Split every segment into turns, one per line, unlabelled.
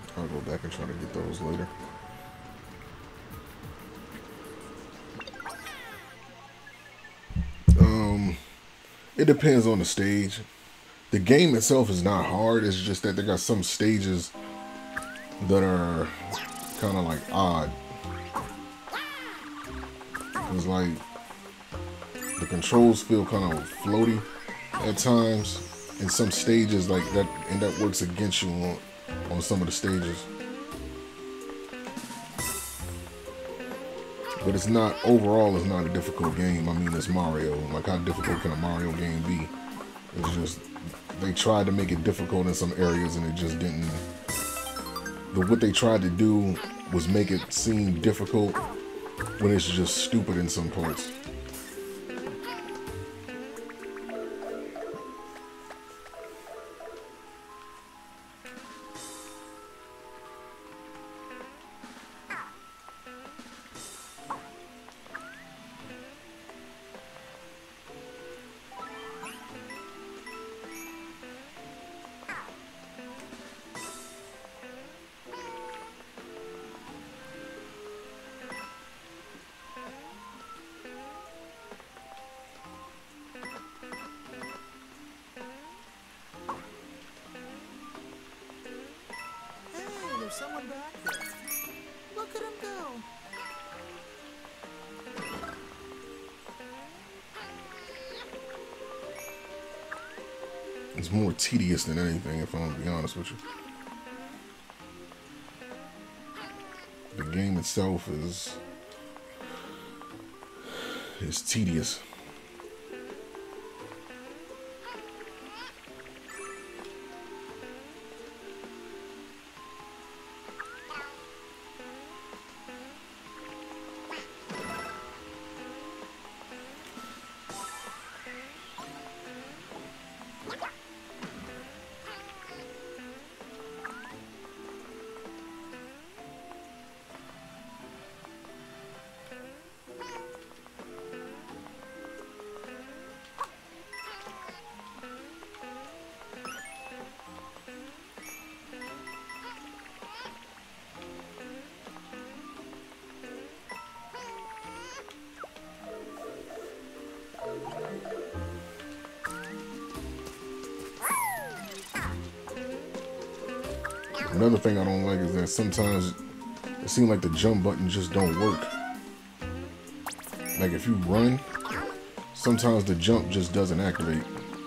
I'll go back and try to get those later. It depends on the stage. The game itself is not hard. It's just that they got some stages that are kind of like odd. It's like the controls feel kind of floaty at times in some stages like that, and that works against you on some of the stages. But it's not, overall, it's not a difficult game. I mean, it's Mario. Like, how difficult can a Mario game be? It's just, they tried to make it difficult in some areas and it just didn't. What they tried to do was make it seem difficult when it's just stupid in some parts.
Someone back there. Look at him go.
It's more tedious than anything, if I'm gonna be honest with you. The game itself is tedious. Another thing I don't like is that sometimes it seems like the jump button just don't work. Like if you run, sometimes the jump just doesn't activate.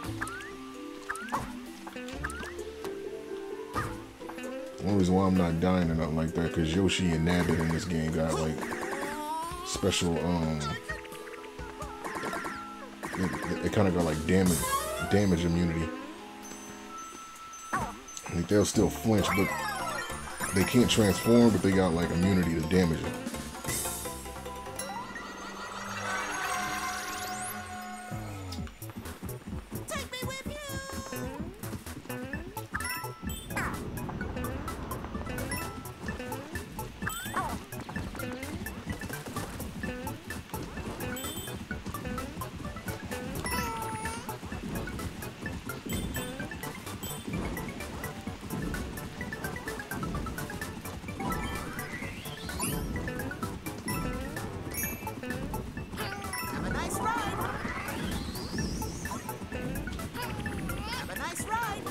The only reason why I'm not dying or nothing like that, because Yoshi and Nabbit in this game got like special, it kind of got like damage immunity. Like they'll still flinch, but they can't transform, but they got like immunity to damage it.
Take me with you. Have a nice ride. Have a nice ride.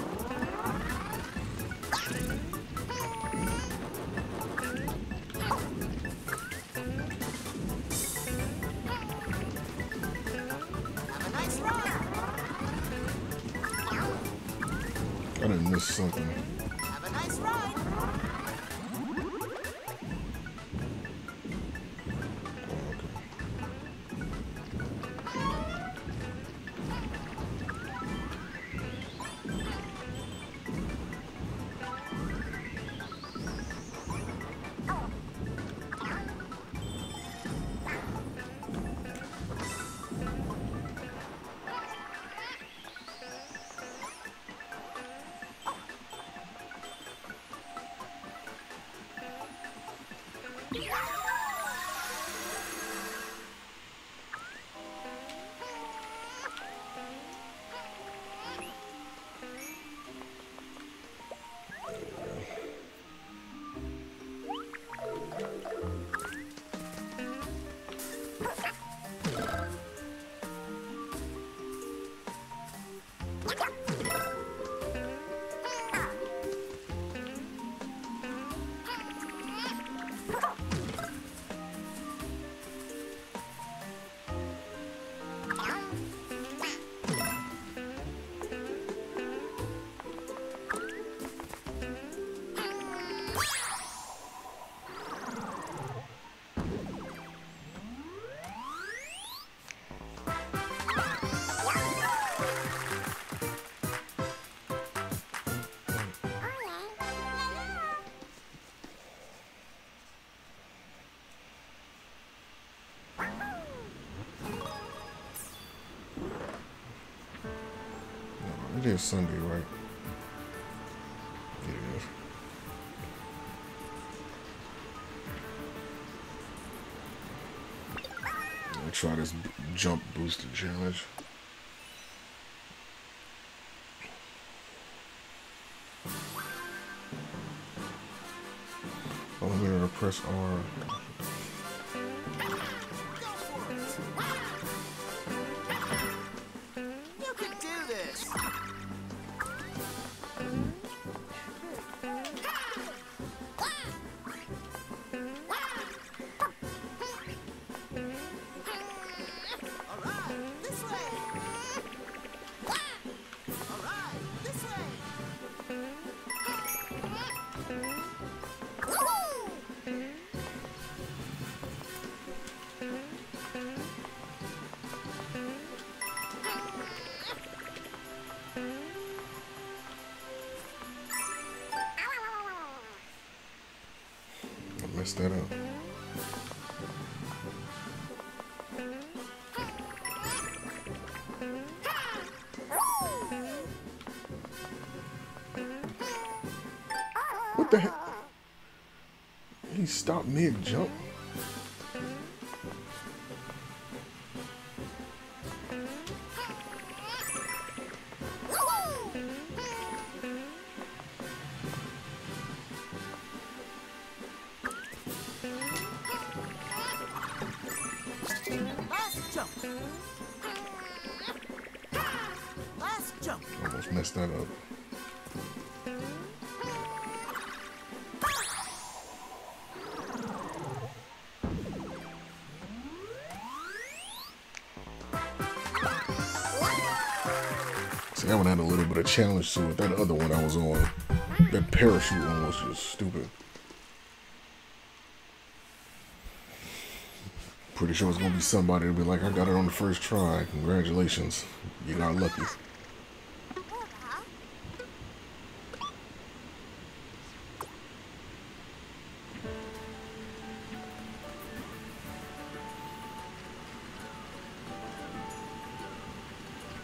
Have a nice ride.
I didn't miss something.
Have a nice ride.
Today is Sunday, right? It is. Let me try this jump booster challenge. Oh, I'm gonna press R.
You can do this. All right, this way. All right, this way.
I messed that up. What the heck? He stopped mid-jump.
Last jump. Last jump.
Almost messed that up. See, that one had a little bit of challenge to it. That other one I was on, that parachute one was just stupid. Pretty sure it's gonna be somebody to be like, I got it on the first try. Congratulations. You got lucky.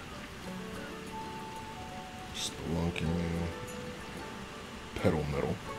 Spelunking. Pedal metal.